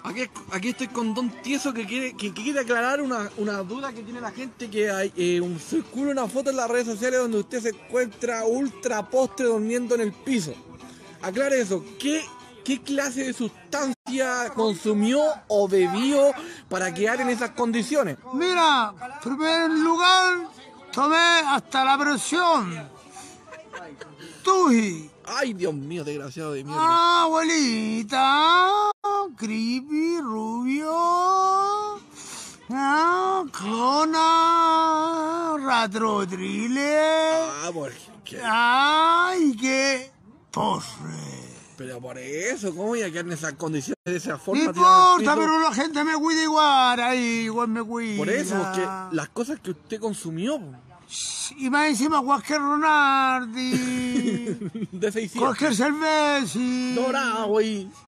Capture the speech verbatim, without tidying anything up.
Aquí, aquí estoy con Don Tieso que quiere, que, que quiere aclarar una, una duda que tiene la gente, que hay eh, un, circula una foto en las redes sociales donde usted se encuentra ultra postre durmiendo en el piso. Aclare eso, ¿qué, qué clase de sustancia consumió o bebió para quedar en esas condiciones? Mira, en primer lugar, tomé hasta la presión. Tuji. Ay, Dios mío, desgraciado de mierda. Ah, abuelita. Creepy, rubio. Ah, clona. Ratrodrile. Ah, ¿por qué? Ay, qué postre. Pero por eso, ¿cómo voy a quedar en esas condiciones de esa No forma? importa, pero la gente me cuida igual, ahí igual me cuida. Por eso, porque las cosas que usted consumió. Y más encima cualquier Ronaldi. De seiscientos. Cualquier cerveza. Dorado, güey.